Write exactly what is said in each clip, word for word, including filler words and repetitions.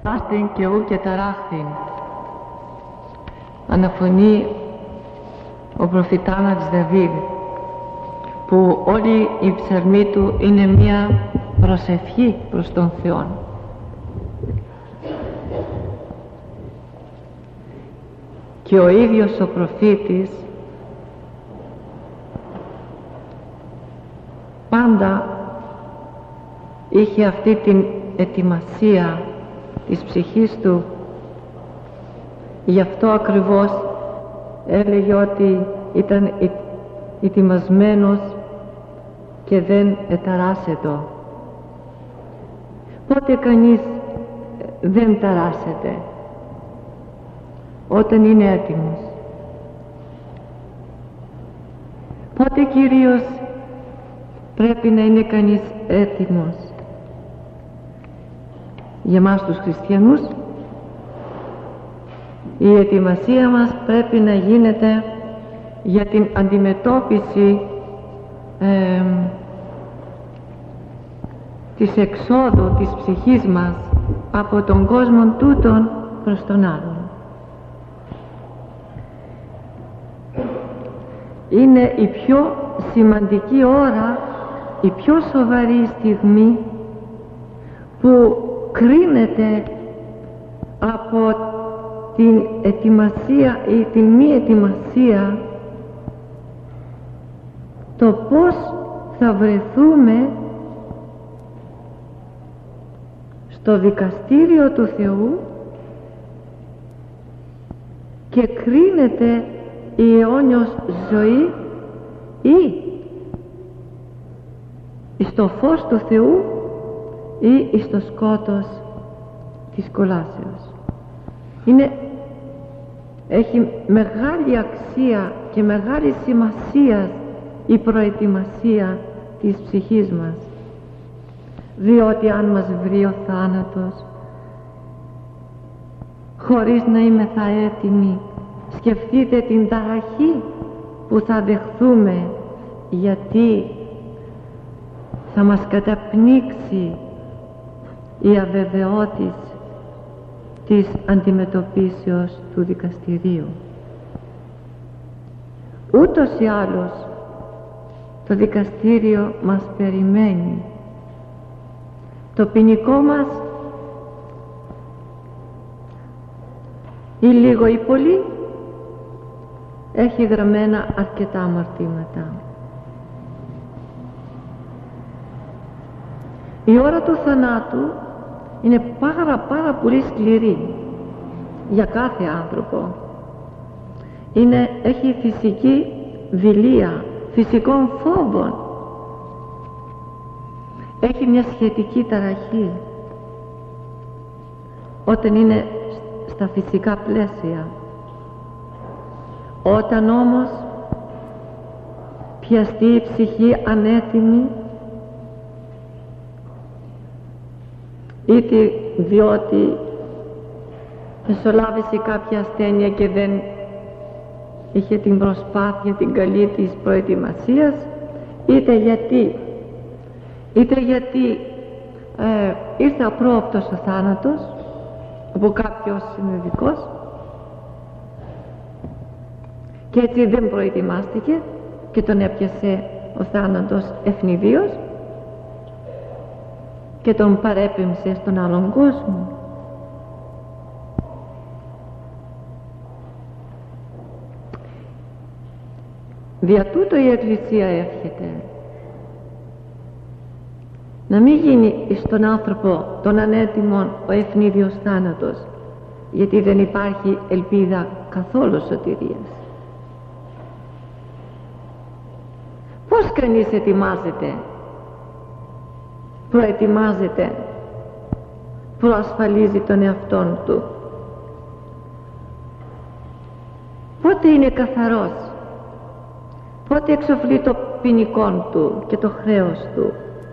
Άστην και ου και ταράχθην. Αναφωνεί ο προφητάνας Δαβίδ, που όλη η ψαλμή του είναι μία προσευχή προς τον Θεό. Και ο ίδιος ο προφήτης πάντα είχε αυτή την ετοιμασία της ψυχής του. Γι' αυτό ακριβώς έλεγε ότι ήταν ετοιμασμένος και δεν εταράσσετο. Πότε κανείς δεν ταράσσεται? Όταν είναι έτοιμος. Πότε κυρίως πρέπει να είναι κανείς έτοιμος? Για εμάς τους χριστιανούς η ετοιμασία μας πρέπει να γίνεται για την αντιμετώπιση ε, της εξόδου της ψυχής μας από τον κόσμο τούτον προς τον άλλον. Είναι η πιο σημαντική ώρα, η πιο σοβαρή στιγμή που κρίνεται από την ετοιμασία ή την μη ετοιμασία, το πώς θα βρεθούμε στο δικαστήριο του Θεού και κρίνεται η αιώνιος ζωή ή στο φως του Θεού ή στο σκότος της κολάσεως. Είναι, έχει μεγάλη αξία και μεγάλη σημασία η προετοιμασία της ψυχής μας, διότι αν μας βρει ο θάνατος χωρίς να είμεθα έτοιμοι, σκεφτείτε την ταραχή που θα δεχθούμε, γιατί θα μας καταπνίξει η αβεβαιότης της αντιμετωπίσεως του δικαστηρίου. Ούτως ή άλλως το δικαστήριο μας περιμένει. Το ποινικό μας ή λίγο ή πολύ έχει γραμμένα αρκετά αμαρτήματα. Η ώρα του θανάτου είναι πάρα πάρα πολύ σκληρή για κάθε άνθρωπο. Είναι, έχει φυσική δειλία, φυσικών φόβων, έχει μια σχετική ταραχή όταν είναι στα φυσικά πλαίσια. Όταν όμως πιαστεί η ψυχή ανέτοιμη, είτε διότι μεσολάβησε κάποια ασθένεια και δεν είχε την προσπάθεια την καλή της προετοιμασίας, είτε γιατί είτε γιατί ε, ήρθε απρόοπτος ο θάνατος από κάποιος συνειδητικός και έτσι δεν προετοιμάστηκε και τον έπιασε ο θάνατος ευνηδίως και τον παρέπεμψε στον άλλον κόσμο. Δια τούτο η Εκκλησία εύχεται να μην γίνει στον άνθρωπο τον ανέτοιμον ο ευνίδιος θάνατος, γιατί δεν υπάρχει ελπίδα καθόλου σωτηρίας. Πώς κανείς ετοιμάζεται, προετοιμάζεται, προασφαλίζει τον εαυτόν του? Πότε είναι καθαρός, πότε εξοφλεί το ποινικόν του και το χρέος του?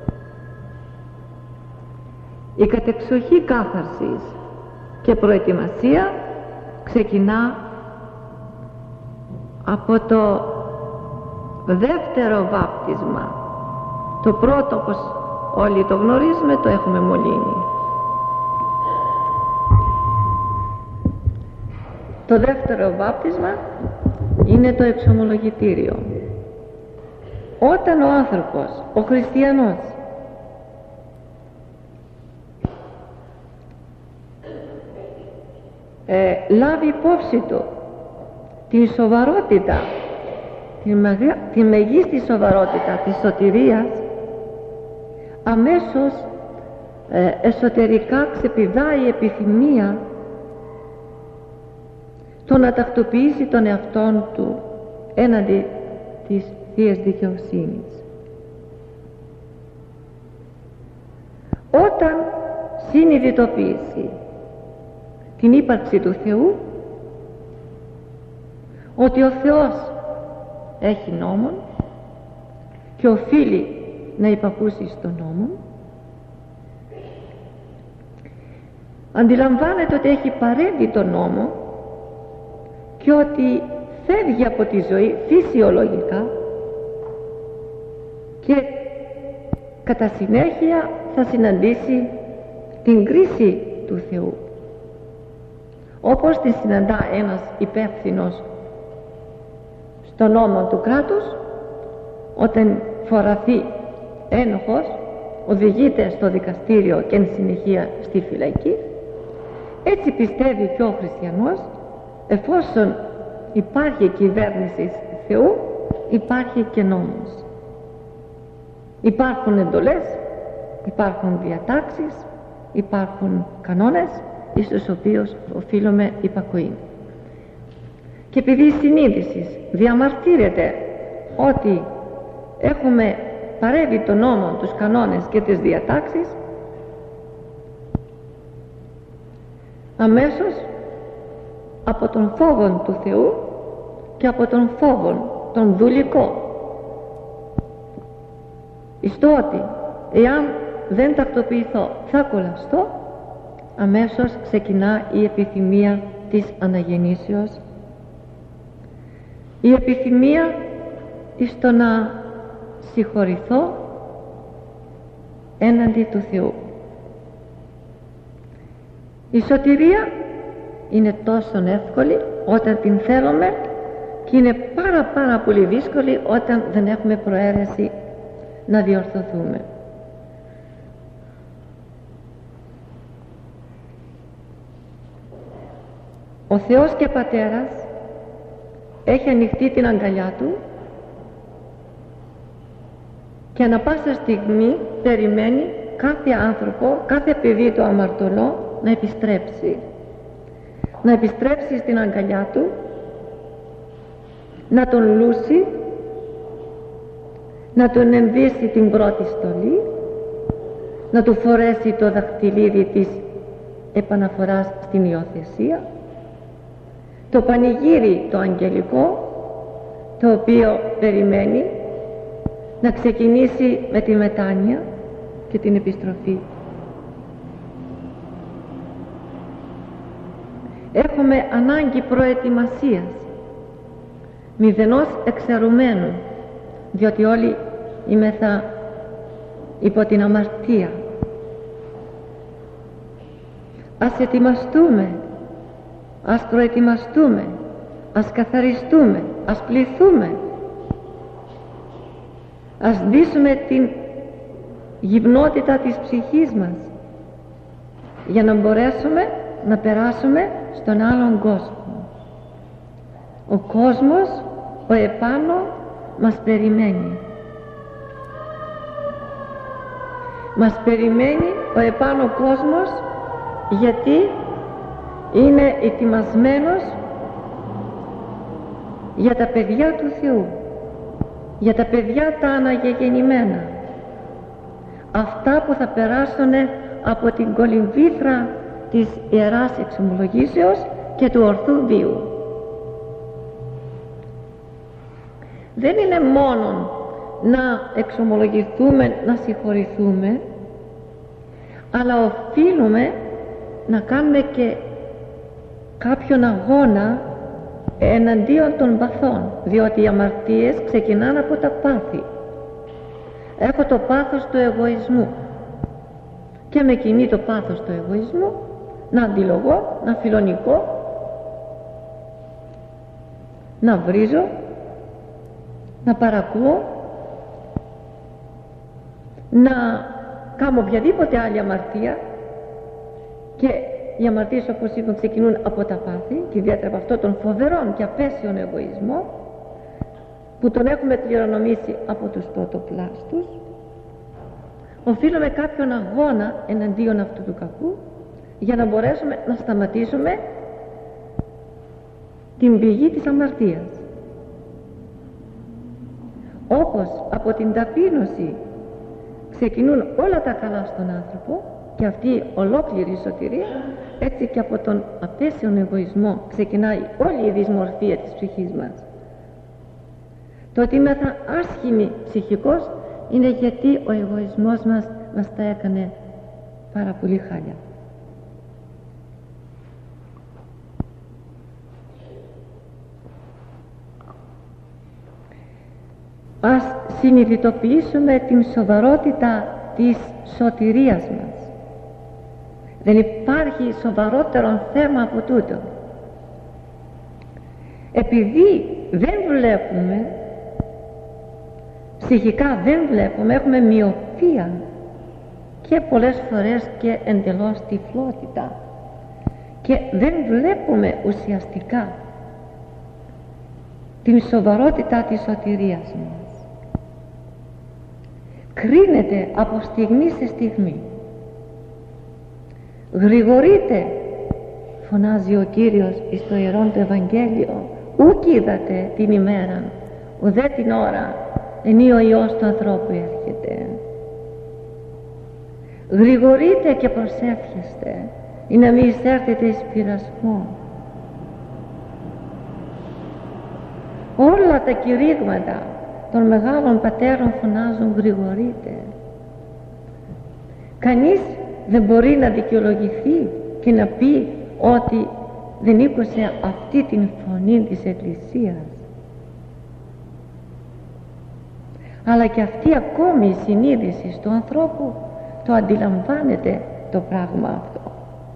Η κατεξοχή κάθαρσης και προετοιμασία ξεκινά από το δεύτερο βάπτισμα. Το πρώτο, όπως όλοι το γνωρίζουμε, το έχουμε μολύνει. Το δεύτερο βάπτισμα είναι το εξομολογητήριο. Όταν ο άνθρωπος, ο χριστιανός, ε, λάβει υπόψη του την σοβαρότητα, τη, μεγα, τη μεγίστη σοβαρότητα της σωτηρίας, αμέσως ε, εσωτερικά ξεπηδάει η επιθυμία το να τακτοποιήσει τον εαυτόν του έναντι της Θείας Δικαιοσύνης. Όταν συνειδητοποιήσει την ύπαρξη του Θεού, ότι ο Θεός έχει νόμον και οφείλει να υπακούσει στον νόμο, αντιλαμβάνεται ότι έχει παρέμβει τον νόμο και ότι φεύγει από τη ζωή φυσιολογικά και κατά συνέχεια θα συναντήσει την κρίση του Θεού, όπως τη συναντά ένας υπεύθυνος στον νόμο του κράτους όταν φοραθεί ένοχος, οδηγείται στο δικαστήριο και εν συνεχεία στη φυλακή. Έτσι πιστεύει και ο χριστιανός, εφόσον υπάρχει κυβέρνηση Θεού, υπάρχει και νόμος. Υπάρχουν εντολές, υπάρχουν διατάξεις, υπάρχουν κανόνες εις τους οποίους οφείλουμε υπακοή. Και επειδή η συνείδηση διαμαρτύρεται ότι έχουμε παρέμβει τον νόμο, τους κανόνες και τις διατάξεις, αμέσως από τον φόβο του Θεού και από τον φόβο τον δουλικό, εις το ότι εάν δεν τακτοποιηθώ θα κολλαστώ, αμέσως ξεκινά η επιθυμία της αναγεννήσεως, η επιθυμία εις το να συγχωρηθώ έναντι του Θεού. Η σωτηρία είναι τόσο εύκολη όταν την θέλουμε και είναι πάρα πάρα πολύ δύσκολη όταν δεν έχουμε προαίρεση να διορθωθούμε. Ο Θεός και Πατέρας έχει ανοιχτεί την αγκαλιά Του και ανα πάσα στιγμή περιμένει κάθε άνθρωπο, κάθε παιδί του αμαρτωλό να επιστρέψει. Να επιστρέψει στην αγκαλιά Του, να τον λούσει, να τον ενδύσει την πρώτη στολή, να του φορέσει το δαχτυλίδι της επαναφοράς στην υιοθεσία, το πανηγύρι το αγγελικό, το οποίο περιμένει να ξεκινήσει με τη μετάνοια και την επιστροφή. Έχουμε ανάγκη προετοιμασίας, μηδενός εξαιρουμένου, διότι όλοι είμεθα υπό την αμαρτία. Ας ετοιμαστούμε, ας προετοιμαστούμε, ας καθαριστούμε, ας πληθούμε, ας δείσουμε την γυμνότητα της ψυχής μας για να μπορέσουμε να περάσουμε στον άλλον κόσμο. Ο κόσμος, ο επάνω μας περιμένει. Μας περιμένει ο επάνω κόσμος, γιατί είναι ετοιμασμένος για τα παιδιά του Θεού, για τα παιδιά τα αναγεγεννημένα, αυτά που θα περάσουν από την κολυμβήθρα της Ιεράς Εξομολογήσεως και του ορθού βίου. Δεν είναι μόνο να εξομολογηθούμε, να συγχωρηθούμε, αλλά οφείλουμε να κάνουμε και κάποιον αγώνα εναντίον των παθών, διότι οι αμαρτίες ξεκινάνε από τα πάθη. Έχω το πάθος του εγωισμού και με κινεί το πάθος του εγωισμού να αντιλογώ, να φιλονικώ να βρίζω, να παρακούω, να κάνω οποιαδήποτε άλλη αμαρτία. Και οι αμαρτίες, όπως είπαμε, ξεκινούν από τα πάθη και ιδιαίτερα από αυτό τον φοβερόν και απέσιον εγωισμό που τον έχουμε κληρονομήσει από τους πρωτοπλάστους. Οφείλουμε κάποιον αγώνα εναντίον αυτού του κακού για να μπορέσουμε να σταματήσουμε την πηγή της αμαρτίας. Όπως από την ταπείνωση ξεκινούν όλα τα καλά στον άνθρωπο και αυτή η ολόκληρη σωτηρία, έτσι και από τον απέσιον εγωισμό ξεκινάει όλη η δυσμορφία της ψυχής μας. Το ότι είμαστε άσχημοι ψυχικώς είναι γιατί ο εγωισμός μας μας τα έκανε πάρα πολύ χάλια. Ας συνειδητοποιήσουμε την σοβαρότητα της σωτηρίας μας. Δεν υπάρχει σοβαρότερο θέμα από τούτο. Επειδή δεν βλέπουμε, ψυχικά δεν βλέπουμε, έχουμε μοιοπία και πολλές φορές και εντελώς τυφλότητα και δεν βλέπουμε ουσιαστικά την σοβαρότητα της σωτηρίας μας. Κρίνεται από στιγμή σε στιγμή. Γρηγορείτε, φωνάζει ο Κύριος εις το Ιερόν το Ευαγγέλιο, ούκ είδατε την ημέρα, ουδέ την ώρα, ενή ο Υιός του ανθρώπου έρχεται. Γρηγορείτε και προσεύχεστε, ή να μην εισέρθετε εις πειρασμό. Όλα τα κηρύγματα των μεγάλων πατέρων φωνάζουν γρηγορείτε. Κανείς δεν μπορεί να δικαιολογηθεί και να πει ότι δεν ήκουσε αυτή την φωνή της Εκκλησίας. Αλλά και αυτή ακόμη η συνείδηση του ανθρώπου το αντιλαμβάνεται το πράγμα αυτό.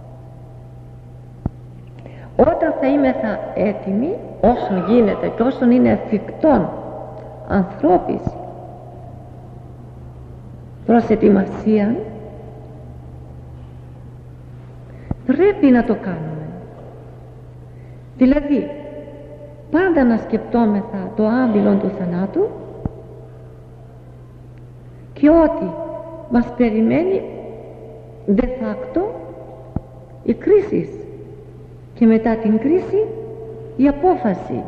Όταν θα είμεθα έτοιμοι, όσο γίνεται και όσον είναι εφικτόν ανθρώπης προς ετοιμασία, πρέπει να το κάνουμε. Δηλαδή πάντα να σκεπτόμεθα το άδειλον του θανάτου και ότι μας περιμένει de facto η κρίση και μετά την κρίση η απόφαση,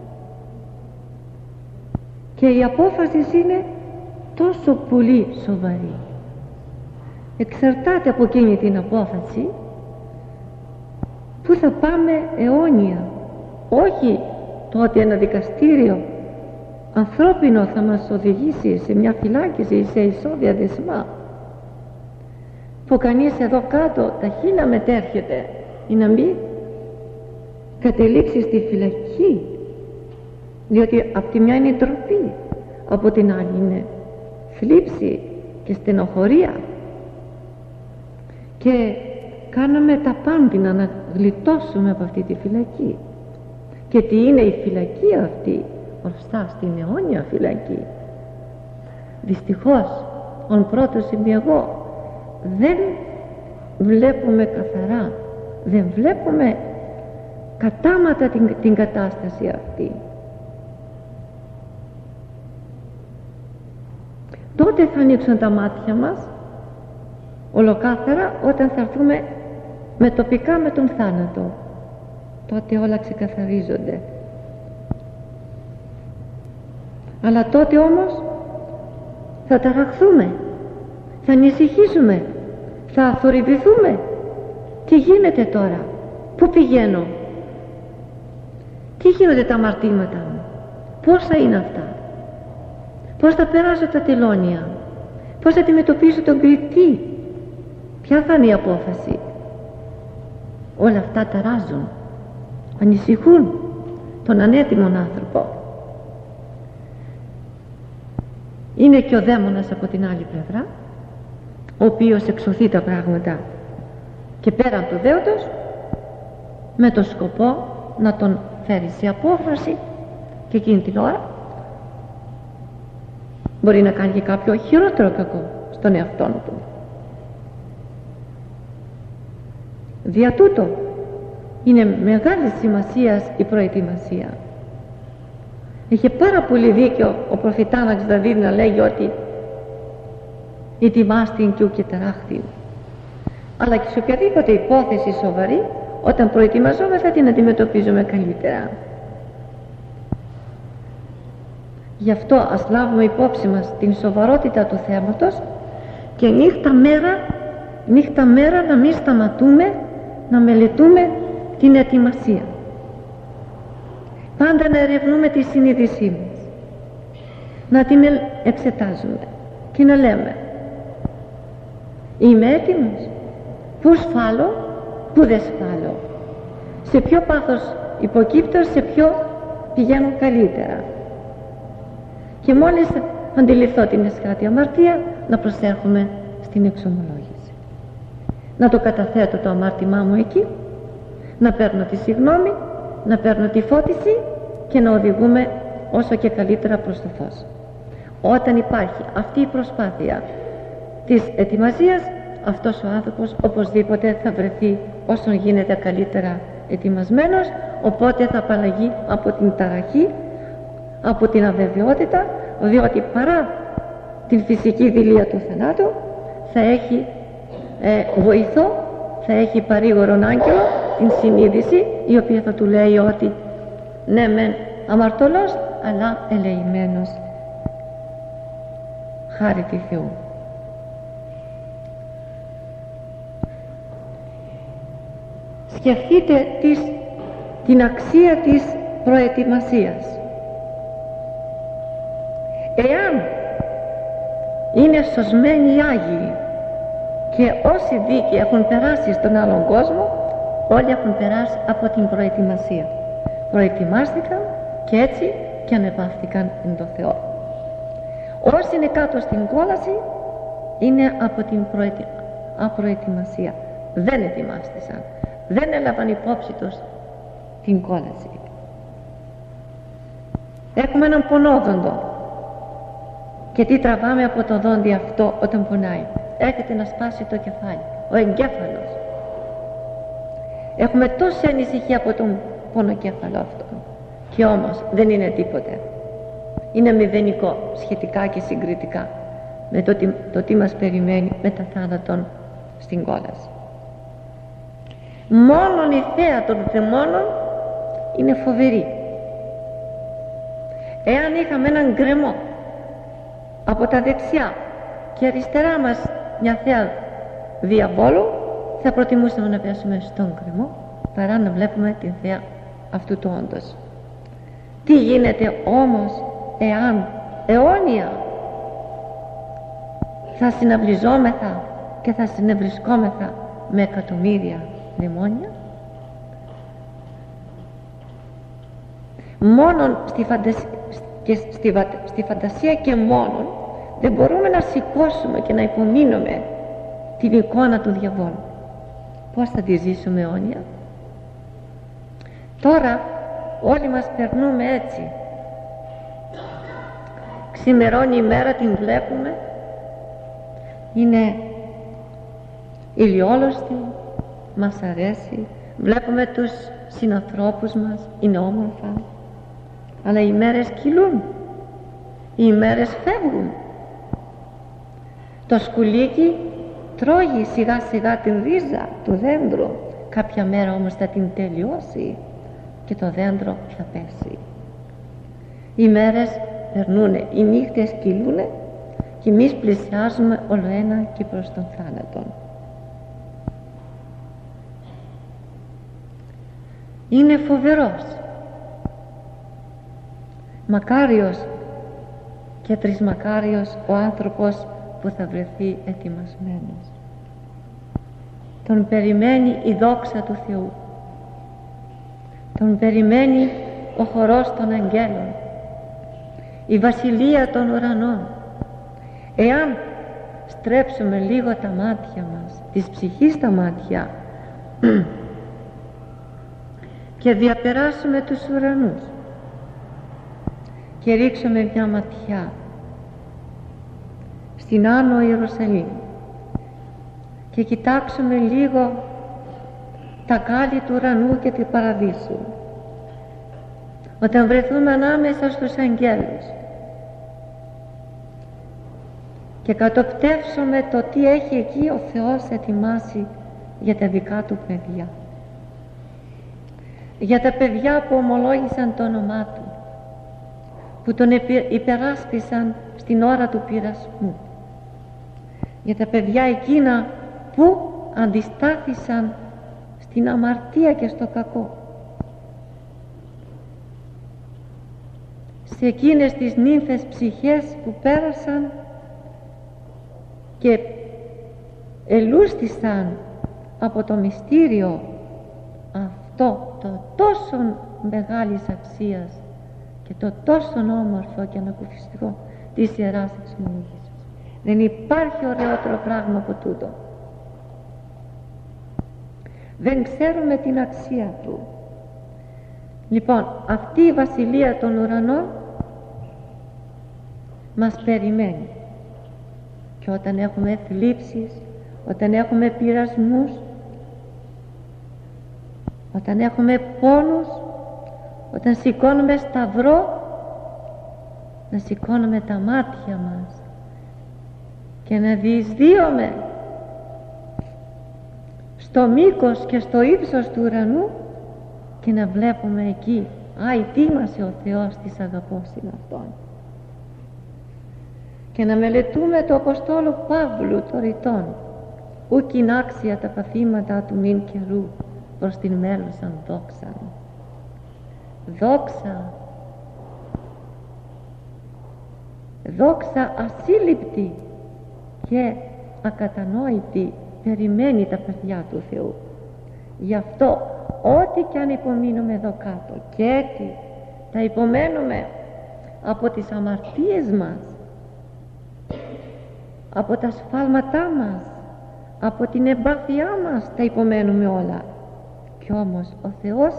και η απόφαση είναι τόσο πολύ σοβαρή. Εξαρτάται από εκείνη την απόφαση που θα πάμε αιώνια. Όχι το ότι ένα δικαστήριο ανθρώπινο θα μας οδηγήσει σε μια φυλάκιση, σε ισόβια δεσμά, που κανείς εδώ κάτω τα χείλα μετέρχεται, ή να μην κατελήξει στη φυλακή, διότι από τη μια είναι ντροπή, από την άλλη είναι θλίψη και στενοχωρία, και κάναμε τα πάντινα να γλιτώσουμε από αυτή τη φυλακή. Και τι είναι η φυλακή αυτή? Ορθά στην αιώνια φυλακή. Δυστυχώς ον πρώτος είμαι εγώ, δεν βλέπουμε καθαρά, δεν βλέπουμε κατάματα την, την κατάσταση αυτή. Τότε θα ανοίξουν τα μάτια μας ολοκάθαρα, όταν θα έρθουμε με τοπικά με τον θάνατο. Τότε όλα ξεκαθαρίζονται. Αλλά τότε όμως θα ταραχθούμε, θα ανησυχήσουμε, θα θορυβηθούμε. Τι γίνεται τώρα? Πού πηγαίνω? Τι γίνονται τα αμαρτήματα μου? Πόσα είναι αυτά? Πώς θα περάσω τα τελώνια? Πώς θα αντιμετωπίσω τον κριτή? Ποια θα είναι η απόφαση? Όλα αυτά ταράζουν, ανησυχούν τον ανέτοιμον άνθρωπο. Είναι και ο δαίμονας από την άλλη πλευρά, ο οποίος εξωθεί τα πράγματα και πέραν του δέοντος, με το σκοπό να τον φέρει σε απόφαση Και εκείνη την ώρα μπορεί να κάνει και κάποιο χειρότερο κακό στον εαυτόν του. Δια τούτο είναι μεγάλη σημασία η προετοιμασία. Είχε πάρα πολύ δίκιο ο προφητάναξ Δαβίδ να λέγει ότι ετοιμάστην και ουκ ταράχτην. Αλλά και σε οποιαδήποτε υπόθεση σοβαρή, όταν προετοιμαζόμεθα την αντιμετωπίζουμε καλύτερα. Γι' αυτό ας λάβουμε υπόψη μας την σοβαρότητα του θέματος και νύχτα μέρα, νύχτα μέρα να μην σταματούμε να μελετούμε την ετοιμασία. Πάντα να ερευνούμε τη συνείδησή μας, να την εξετάζουμε και να λέμε είμαι έτοιμος, πού σφάλω, πού δεν σφάλω, σε ποιο πάθος υποκύπτω, σε ποιο πηγαίνω καλύτερα. Και μόλις αντιληφθώ την εσχάτη αμαρτία, να προσέρχομαι στην εξομολόγηση. Να το καταθέτω το αμάρτημά μου εκεί, να παίρνω τη συγγνώμη, να παίρνω τη φώτιση και να οδηγούμε όσο και καλύτερα προς το φως. Όταν υπάρχει αυτή η προσπάθεια της ετοιμασίας, αυτός ο άνθρωπος οπωσδήποτε θα βρεθεί όσο γίνεται καλύτερα ετοιμασμένος, οπότε θα απαλλαγεί από την ταραχή, από την αβεβαιότητα, διότι παρά την φυσική δειλία του θανάτου θα έχει ε, βοηθό, θα έχει παρήγορον άγγελο την συνείδηση, η οποία θα του λέει ότι ναι μεν αμαρτωλός αλλά ελεημένος χάρη του Θεού. Σκεφτείτε της, την αξία της προετοιμασίας. Εάν είναι σωσμένοι οι Άγιοι και όσοι δίκαιοι έχουν περάσει στον άλλον κόσμο, όλοι έχουν περάσει από την προετοιμασία. Προετοιμάστηκαν και έτσι και ανεβάστηκαν εν το Θεό. Όσοι είναι κάτω στην κόλαση είναι από την προετι... απροετοιμασία. Δεν ετοιμάστησαν, δεν έλαβαν υπόψη τους την κόλαση. Έχουμε έναν πονόδοντο. Και τι τραβάμε από το δόντι αυτό όταν πονάει? Έρχεται να σπάσει το κεφάλι, ο εγκέφαλος. Έχουμε τόση ανησυχία από τον πονοκέφαλο αυτό. Και όμως δεν είναι τίποτε. Είναι μηδενικό σχετικά και συγκριτικά με το τι, το τι μας περιμένει μετά θάνατον στην κόλαση. Μόνον η θέα των δαιμόνων είναι φοβερή. Εάν είχαμε έναν γκρεμό από τα δεξιά και αριστερά μας μια θέα διαβόλου, θα προτιμούσαμε να πέσουμε στον γκρεμό παρά να βλέπουμε την θέα αυτού του όντως. Τι γίνεται όμως εάν αιώνια θα συναυλιζόμεθα και θα συνευρισκόμεθα με εκατομμύρια δαιμόνια? Μόνον στη φαντασία, και στη, στη φαντασία και μόνον δεν μπορούμε να σηκώσουμε και να υπομείνουμε την εικόνα του διαβόλου. Πώς θα τη ζήσουμε αιώνια? Τώρα όλοι μας περνούμε έτσι. Ξημερώνει η μέρα, την βλέπουμε, είναι ηλιόλουστη, μας αρέσει, βλέπουμε τους συνανθρώπους μας, είναι όμορφα, αλλά οι μέρες κυλούν, οι μέρες φεύγουν. Το σκουλίκι τρώγει σιγά σιγά την ρίζα του δέντρου, κάποια μέρα όμως θα την τελειώσει και το δέντρο θα πέσει. Οι μέρες περνούνε, οι νύχτες κυλούνε και εμείς πλησιάζουμε όλο ένα και προς τον θάνατο. Είναι φοβερός, μακάριος και τρισμακάριος ο άνθρωπος που θα βρεθεί ετοιμασμένος. Τον περιμένει η δόξα του Θεού, τον περιμένει ο χορός των αγγέλων, η βασιλεία των ουρανών. Εάν στρέψουμε λίγο τα μάτια μας, της ψυχής τα μάτια, και διαπεράσουμε τους ουρανούς και ρίξουμε μια ματιά στην Άνω Ιερουσαλήμ και κοιτάξουμε λίγο τα κάλλη του ουρανού και του παραδείσου, όταν βρεθούμε ανάμεσα στους αγγέλους και κατοπτεύσουμε το τι έχει εκεί ο Θεός ετοιμάσει για τα δικά του παιδιά, για τα παιδιά που ομολόγησαν το όνομά του, που τον υπεράσπισαν στην ώρα του πειρασμού, για τα παιδιά εκείνα που αντιστάθησαν στην αμαρτία και στο κακό, σε εκείνες τις νύμφες ψυχές που πέρασαν και ελούστησαν από το μυστήριο αυτό το τόσο μεγάλης αξίας και το τόσο όμορφο και ανακουφιστικό της Ιεράς Εξομολογήσεως. Δεν υπάρχει ωραιότερο πράγμα από τούτο. Δεν ξέρουμε την αξία του. Λοιπόν, αυτή η βασιλεία των ουρανών μας περιμένει, και όταν έχουμε θλίψεις, όταν έχουμε πειρασμούς, όταν έχουμε πόνους, όταν σηκώνουμε σταυρό, να σηκώνουμε τα μάτια μας και να διεισδύουμε στο μήκος και στο ύψος του ουρανού και να βλέπουμε εκεί, α, ετοίμασε ο Θεός της αγαπώσιν Αυτόν, και να μελετούμε το Αποστόλου Παύλου το ρητόν, ουκ ειν άξια τα παθήματα του μην καιρού προς την μέλουσαν δόξαν. Δόξα, δόξα ασύλληπτη και ακατανόητη περιμένει τα παιδιά του Θεού. Γι' αυτό ό,τι κι αν υπομείνουμε εδώ κάτω, και έτσι τα υπομένουμε από τις αμαρτίες μας, από τα σφάλματά μας, από την εμπάθειά μας, τα υπομένουμε όλα. Κι όμως ο Θεός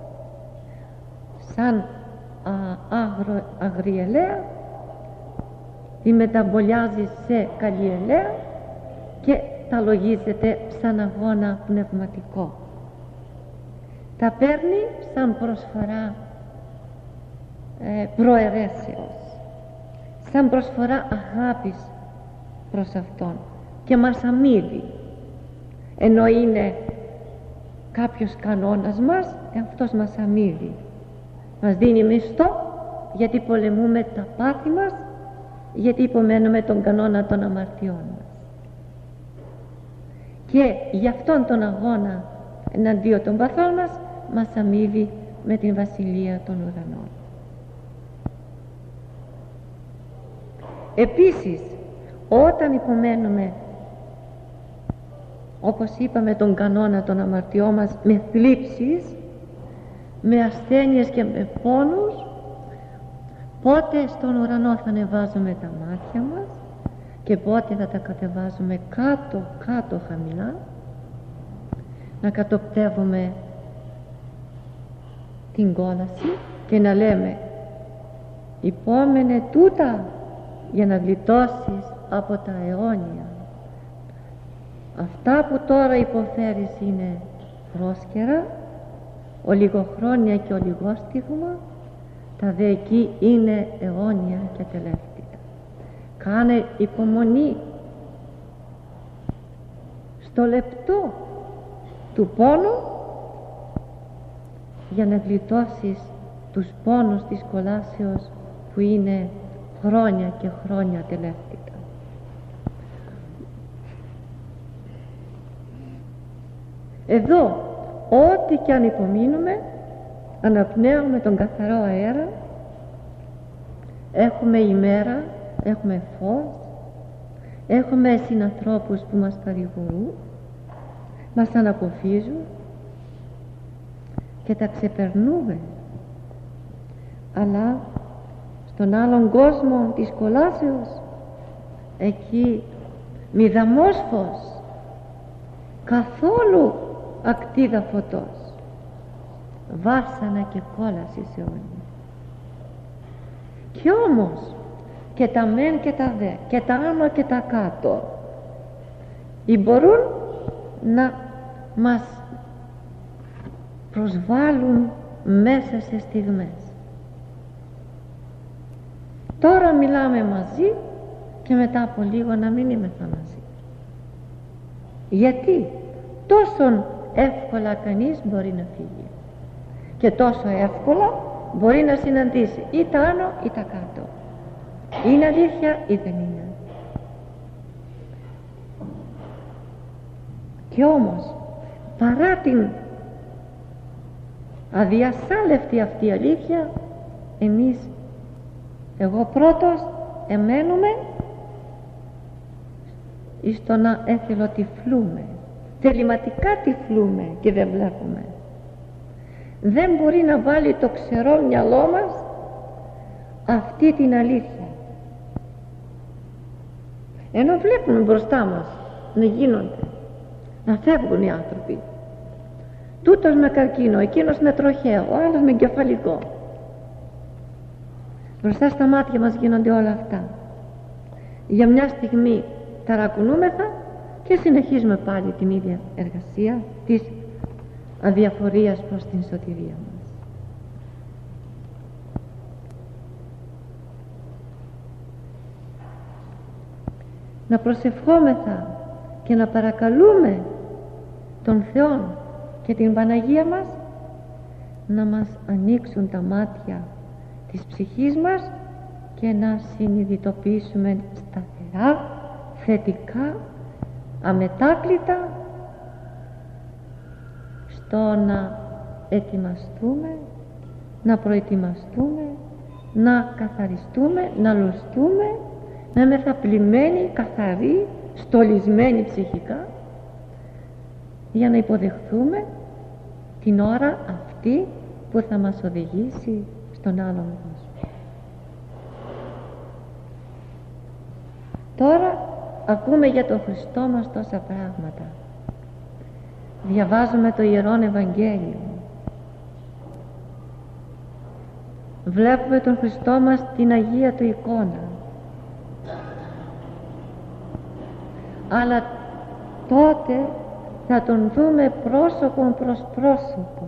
σαν α, άγρο, αγριελαία τη μεταμπολιάζει σε καλλιελαία και τα λογίζεται σαν αγώνα πνευματικό. Τα παίρνει σαν προσφορά ε, προαιρέσεως, σαν προσφορά αγάπης προς Αυτόν, και μας αμείβει. Ενώ είναι κάποιος κανόνας μας, αυτός μας αμείβει. Μας δίνει μισθό γιατί πολεμούμε τα πάθη μας, γιατί υπομένουμε τον κανόνα των αμαρτιών μας. Και γι' αυτόν τον αγώνα εναντίον των παθών μας, μας αμείβει με την βασιλεία των ουρανών. Επίσης, όταν υπομένουμε, όπως είπαμε, τον κανόνα των αμαρτιών μας με θλίψεις, με ασθένειες και με πόνους, πότε στον ουρανό θα ανεβάζουμε τα μάτια μας και πότε θα τα κατεβάζουμε κάτω κάτω χαμηλά, να κατοπτεύουμε την κόλαση και να λέμε, υπόμενε τούτα για να γλιτώσεις από τα αιώνια. Αυτά που τώρα υποφέρεις είναι πρόσκαιρα, ολιγοχρόνια και ολιγόστιγμα, τα δε εκεί είναι αιώνια και τελεύτητα. Κάνε υπομονή στο λεπτό του πόνου για να γλιτώσεις τους πόνους της κολάσεως που είναι χρόνια και χρόνια τελεύτητα. Εδώ ό,τι κι αν υπομείνουμε, αναπνέουμε τον καθαρό αέρα, έχουμε ημέρα, έχουμε φως, έχουμε συνανθρώπους που μας παρηγορούν, μας αναποφύζουν και τα ξεπερνούμε. Αλλά στον άλλον κόσμο της κολάσεως, εκεί μηδαμός φως, καθόλου ακτίδα φωτός, βάσανα και κόλαση αιώνια. Κι όμως και τα μεν και τα δε, και τα άνω και τα κάτω, ή μπορούν να μας προσβάλλουν μέσα σε στιγμές. Τώρα μιλάμε μαζί και μετά από λίγο να μην είμεθα μαζί. Γιατί τόσο εύκολα κανείς μπορεί να φύγει και τόσο εύκολα μπορεί να συναντήσει ή τα άνω ή τα κάτω. Είναι αλήθεια ή δεν είναι? Και όμως παρά την αδιασάλευτη αυτή αλήθεια, εμείς, εγώ πρώτος, εμένουμε εις το να εθελοτυφλούμε, θεληματικά τυφλούμε και δεν βλέπουμε. Δεν μπορεί να βάλει το ξερό μυαλό μας αυτή την αλήθεια, ενώ βλέπουμε μπροστά μας να γίνονται, να φεύγουν οι άνθρωποι, τούτος με καρκίνο, εκείνος με τροχαίο, ο άλλος με εγκεφαλικό. Μπροστά στα μάτια μας γίνονται όλα αυτά. Για μια στιγμή ταρακουνούμεθα και συνεχίζουμε πάλι την ίδια εργασία της αδιαφορίας προς την σωτηρία μας. Να προσευχόμεθα και να παρακαλούμε τον Θεό και την Παναγία μας να μας ανοίξουν τα μάτια της ψυχής μας και να συνειδητοποιήσουμε σταθερά, θετικά, αμετάκλητα στο να ετοιμαστούμε, να προετοιμαστούμε, να καθαριστούμε, να λουστούμε, να είμαστε πλημμένοι, καθαροί, στολισμένοι ψυχικά, για να υποδεχθούμε την ώρα αυτή που θα μας οδηγήσει στον άλλον κόσμο. Τώρα ακούμε για τον Χριστό μας τόσα πράγματα. Διαβάζουμε το Ιερόν Ευαγγέλιο. Βλέπουμε τον Χριστό μας την Αγία Του εικόνα. Αλλά τότε θα τον δούμε πρόσωπον προς πρόσωπο.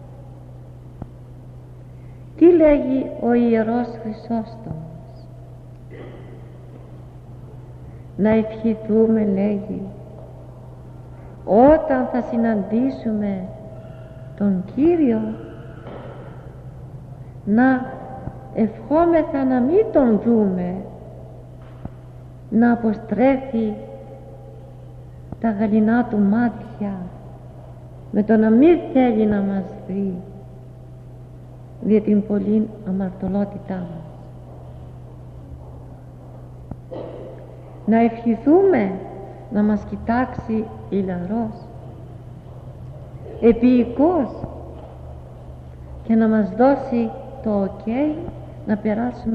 Τι λέγει ο Ιερός Χρυσόστομος? Να ευχηθούμε, λέγει, όταν θα συναντήσουμε τον Κύριο, να ευχόμεθα να μην τον δούμε να αποστρέφει τα γαλινά του μάτια με το να μην θέλει να μας δει δια την πολλή αμαρτωλότητά μας. Να ευχηθούμε να μας κοιτάξει ηλαρός, επίοικος και να μας δώσει το ok να περάσουμε.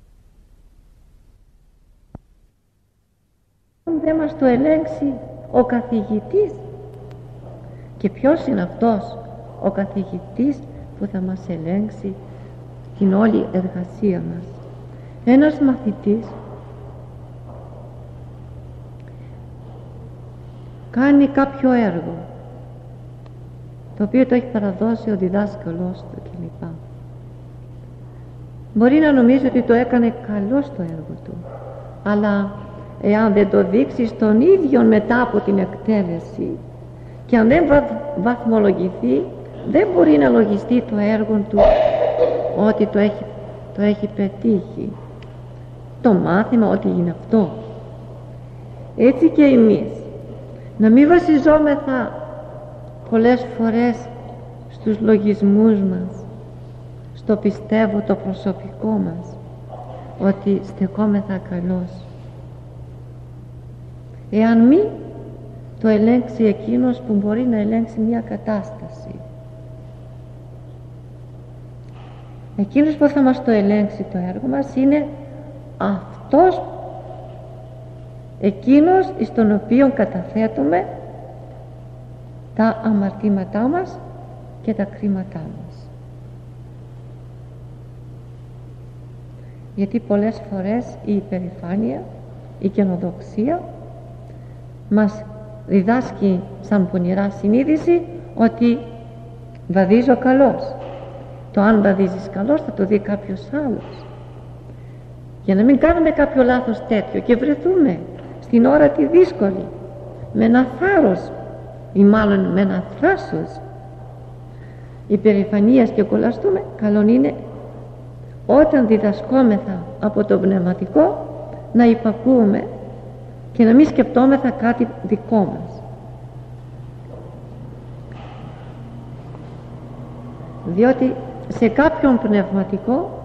Δεν μας το ελέγξει ο καθηγητής. Και ποιος είναι αυτός ο καθηγητής που θα μας ελέγξει την όλη εργασία μας? Ένας μαθητής κάνει κάποιο έργο το οποίο το έχει παραδώσει ο διδάσκαλός του κλπ. Μπορεί να νομίζει ότι το έκανε καλό στο έργο του, αλλά εάν δεν το δείξει στον ίδιο μετά από την εκτέλεση και αν δεν βαθμολογηθεί, δεν μπορεί να λογιστεί το έργο του ότι το έχει, το έχει πετύχει, το μάθημα ότι είναι αυτό. Έτσι και εμείς να μην βασιζόμεθα πολλές φορές στους λογισμούς μας, στο πιστεύω το προσωπικό μας ότι στεκόμεθα καλώς, εάν μη το ελέγξει εκείνος που μπορεί να ελέγξει μια κατάσταση. Εκείνος που θα μας το ελέγξει το έργο μας είναι αυτός, εκείνος εις τον οποίο καταθέτουμε τα αμαρτήματά μας και τα κρίματά μας. Γιατί πολλές φορές η υπερηφάνεια, η καινοδοξία μας διδάσκει σαν πονηρά συνείδηση ότι βαδίζω καλός. Το αν βαδίζεις καλός θα το δει κάποιος άλλος. Για να μην κάνουμε κάποιο λάθος τέτοιο και βρεθούμε στην ώρα τη δύσκολη με ένα θάρρος ή μάλλον με ένα θράσος υπερηφανίας και κολλαστούμε, καλόν είναι όταν διδασκόμεθα από το πνευματικό να υπακούμε και να μην σκεπτόμεθα κάτι δικό μας. Διότι σε κάποιον πνευματικό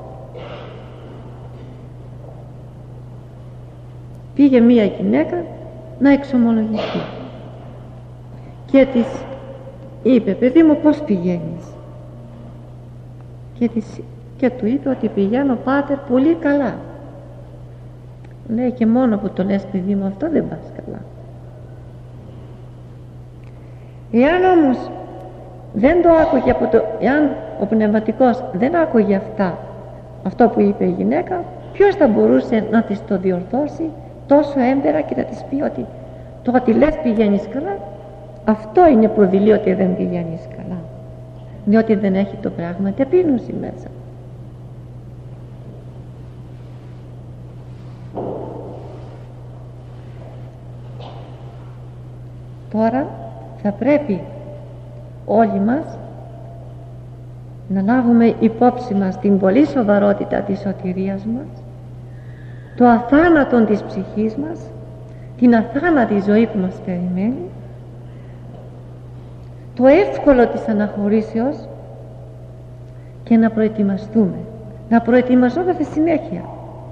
πήγε μία γυναίκα να εξομολογηθεί και της είπε, παιδί μου, πώς πηγαίνεις? Και, της, και του είπε ότι πηγαίνω, πάτερ, πολύ καλά. Λέει, και μόνο που το λες, παιδί μου, αυτό δεν πας καλά. Εάν όμως δεν το άκουγε από το, εάν ο πνευματικός δεν άκουγε αυτά, αυτό που είπε η γυναίκα, ποιος θα μπορούσε να της το διορθώσει τόσο έμπερα και να της πει ότι το ότι λες πηγαίνεις καλά, αυτό είναι που δηλεί ότι δεν πηγαίνεις καλά, διότι δεν έχει το πράγμα ταπείνωση μέσα. Τώρα θα πρέπει όλοι μας να λάβουμε υπόψη μας την πολύ σοβαρότητα της σωτηρίας μας, το αθάνατον της ψυχής μας, την αθάνατη ζωή που μας περιμένει, το εύκολο της αναχωρήσεως και να προετοιμαστούμε, να προετοιμαζόμαστε συνέχεια.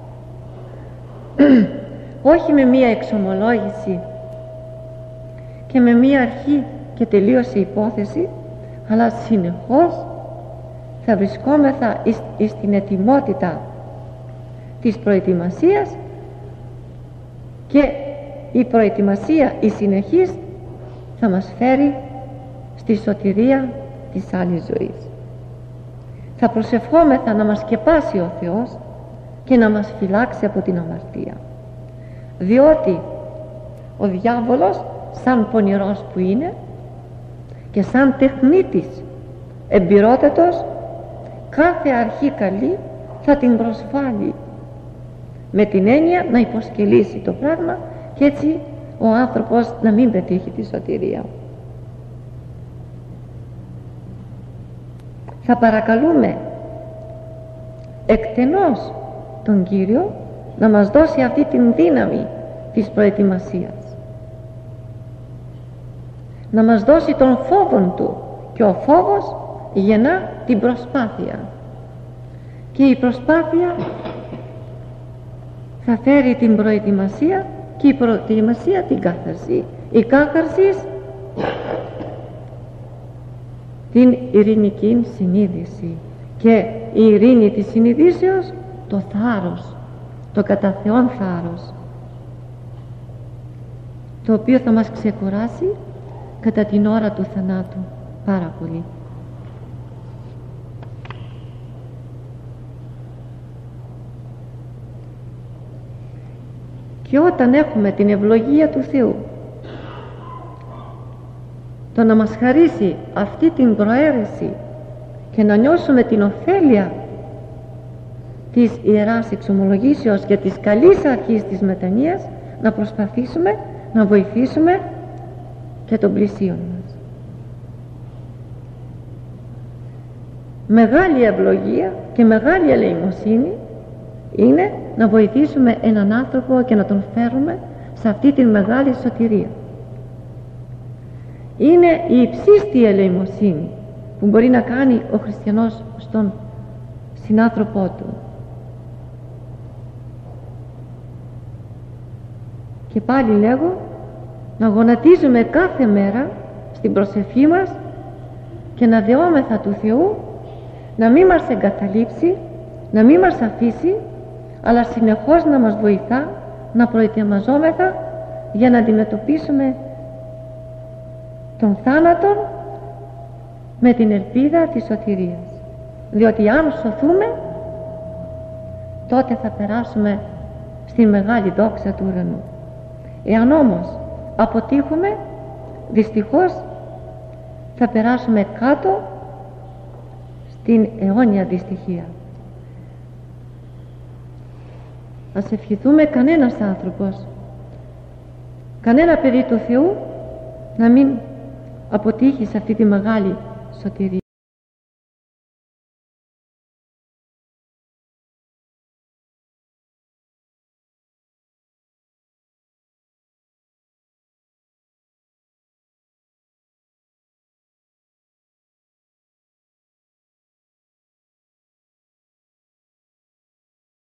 Όχι με μία εξομολόγηση και με μία αρχή και τελείωσε η υπόθεση, αλλά συνεχώς θα βρισκόμεθα εις, εις την ετοιμότητα της προετοιμασίας και η προετοιμασία η συνεχής θα μας φέρει στη σωτηρία της άλλης ζωής. Θα προσευχόμεθα να μας σκεπάσει ο Θεός και να μας φυλάξει από την αμαρτία, διότι ο διάβολος σαν πονηρός που είναι και σαν τεχνίτης εμπειρότατος, κάθε αρχή καλή θα την προσβάλλει με την έννοια να υποσκελίσει το πράγμα και έτσι ο άνθρωπος να μην πετύχει τη σωτηρία. Θα παρακαλούμε εκτενώς τον Κύριο να μας δώσει αυτή την δύναμη της προετοιμασίας, να μας δώσει τον φόβον Του, και ο φόβος γεννά την προσπάθεια και η προσπάθεια θα φέρει την προετοιμασία και η προετοιμασία την κάθαρση, η κάθαρση την ειρηνική συνείδηση και η ειρήνη της συνειδήσεως το θάρρος, το κατά Θεόν θάρρος, το οποίο θα μας ξεκουράσει κατά την ώρα του θανάτου πάρα πολύ. Και όταν έχουμε την ευλογία του Θεού, το να μας χαρίσει αυτή την προαίρεση και να νιώσουμε την ωφέλεια της Ιεράς Εξομολογήσεως και της καλής αρχής της μετανοίας, να προσπαθήσουμε να βοηθήσουμε και τον πλησίον μας. Μεγάλη ευλογία και μεγάλη ελεημοσύνη είναι να βοηθήσουμε έναν άνθρωπο και να τον φέρουμε σε αυτή την μεγάλη σωτηρία. Είναι η υψίστη ελεημοσύνη που μπορεί να κάνει ο χριστιανός στον συνάνθρωπό του. Και πάλι λέγω, να γονατίζουμε κάθε μέρα στην προσευχή μας και να δεόμεθα του Θεού να μην μας εγκαταλείψει, να μην μας αφήσει, αλλά συνεχώς να μας βοηθά να προετοιμαζόμεθα για να αντιμετωπίσουμε τον θάνατο με την ελπίδα της σωτηρίας. Διότι αν σωθούμε, τότε θα περάσουμε στη μεγάλη δόξα του ουρανού. Εάν όμως αποτύχουμε, δυστυχώς θα περάσουμε κάτω στην αιώνια δυστυχία. Ας ευχηθούμε κανένας άνθρωπος, κανένα παιδί του Θεού να μην αποτύχει σε αυτή τη μεγάλη σωτηρία.